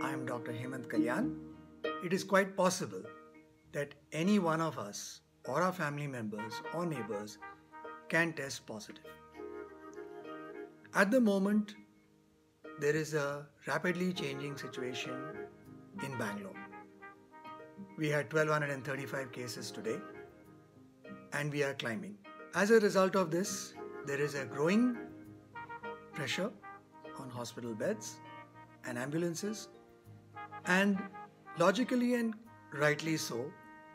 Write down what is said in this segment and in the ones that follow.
I am Dr. Hemant Kalyan. It is quite possible that any one of us or our family members or neighbors can test positive. At the moment, there is a rapidly changing situation in Bangalore. We had 1235 cases today and we are climbing. As a result of this, there is a growing pressure on hospital beds and ambulances, and logically and rightly so,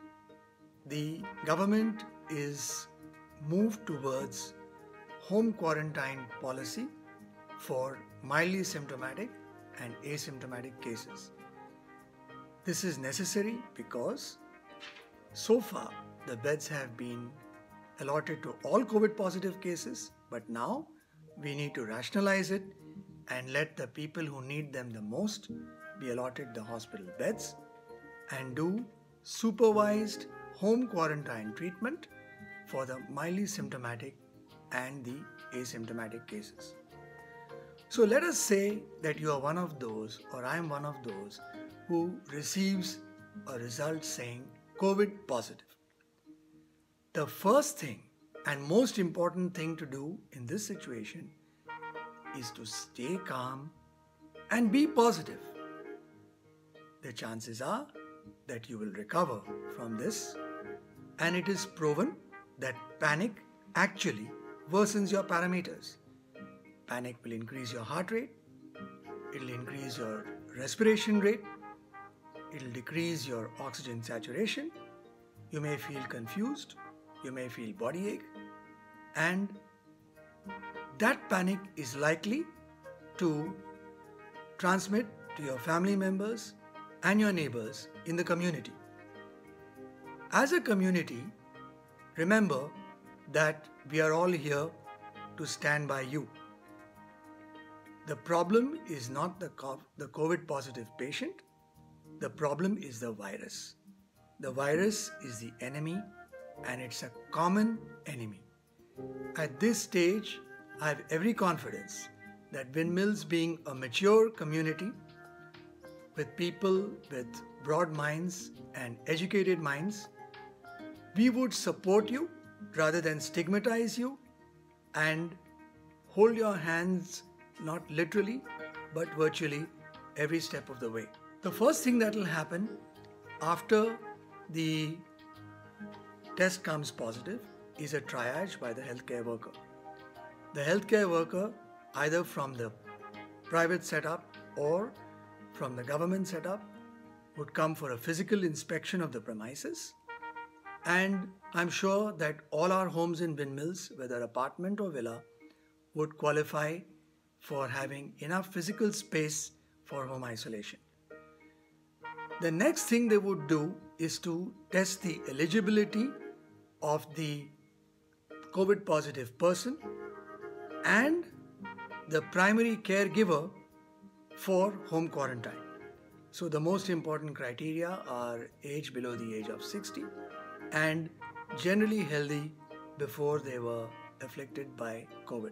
the government is moved towards home quarantine policy for mildly symptomatic and asymptomatic cases. This is necessary because so far the beds have been allotted to all COVID positive cases, but now we need to rationalize it and let the people who need them the most be allotted the hospital beds and do supervised home quarantine treatment for the mildly symptomatic and the asymptomatic cases. So let us say that you are one of those, or I am one of those, who receives a result saying COVID positive. The first thing and most important thing to do in this situation is to stay calm and be positive. The chances are that you will recover from this, and it is proven that panic actually worsens your parameters. Panic will increase your heart rate, it will increase your respiration rate, it will decrease your oxygen saturation, you may feel confused, you may feel body ache, and that panic is likely to transmit to your family members and your neighbors in the community. As a community, remember that we are all here to stand by you. The problem is not the COVID positive patient. The problem is the virus. The virus is the enemy, and it's a common enemy. At this stage, I have every confidence that Windmills, being a mature community with people with broad minds and educated minds, we would support you rather than stigmatize you and hold your hands not literally but virtually every step of the way. The first thing that will happen after the test comes positive is a triage by the healthcare worker. The healthcare worker, either from the private setup or from the government setup, would come for a physical inspection of the premises, and I'm sure that all our homes in Windmills, whether apartment or villa, would qualify for having enough physical space for home isolation. The next thing they would do is to test the eligibility of the COVID positive person and the primary caregiver for home quarantine. So the most important criteria are age below the age of 60 and generally healthy before they were afflicted by COVID.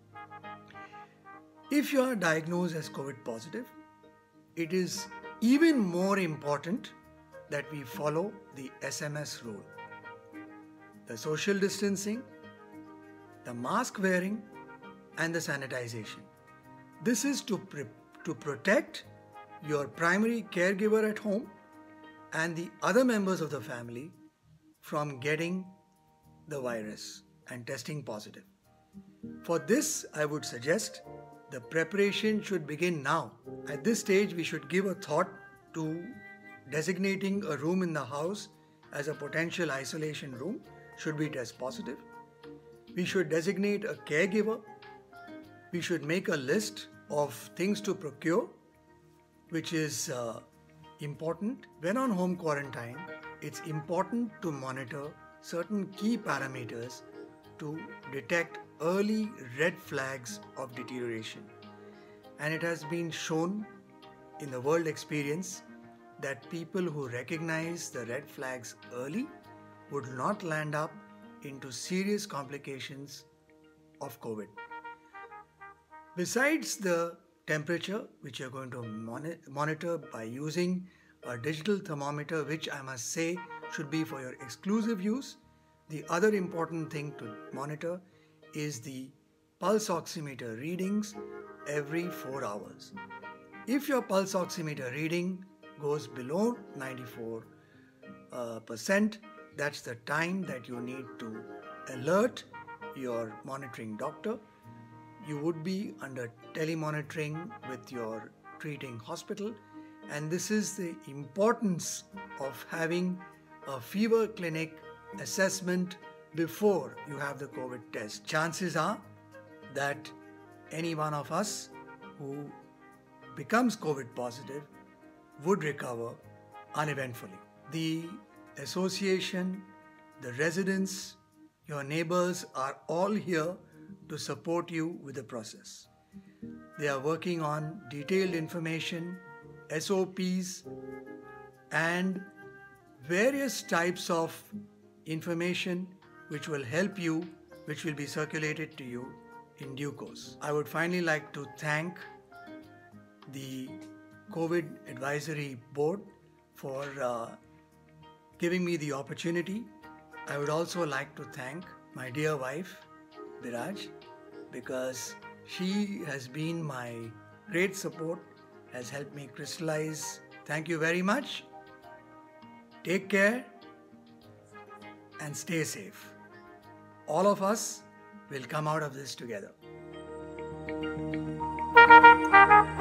If you are diagnosed as COVID positive, it is even more important that we follow the SMS rule. The social distancing, the mask wearing, and the sanitization. This is to protect your primary caregiver at home and the other members of the family from getting the virus and testing positive. For this, I would suggest the preparation should begin now. At this stage, we should give a thought to designating a room in the house as a potential isolation room should we test positive. We should designate a caregiver. We should make a list of things to procure, which is important. When on home quarantine, it's important to monitor certain key parameters to detect early red flags of deterioration. And it has been shown in the world experience that people who recognize the red flags early would not land up into serious complications of COVID. Besides the temperature, which you're going to monitor by using a digital thermometer, which I must say should be for your exclusive use. The other important thing to monitor is the pulse oximeter readings every 4 hours. If your pulse oximeter reading goes below 94%, that's the time that you need to alert your monitoring doctor. You would be under telemonitoring with your treating hospital, and this is the importance of having a fever clinic assessment before you have the COVID test. Chances are that any one of us who becomes COVID positive would recover uneventfully. The association, the residents, your neighbors are all here to support you with the process. They are working on detailed information, SOPs, and various types of information which will help you, which will be circulated to you in due course. I would finally like to thank the COVID Advisory Board for giving me the opportunity. I would also like to thank my dear wife, Biraj, because she has been my great support, has helped me crystallize. Thank you very much. Take care and stay safe. All of us will come out of this together.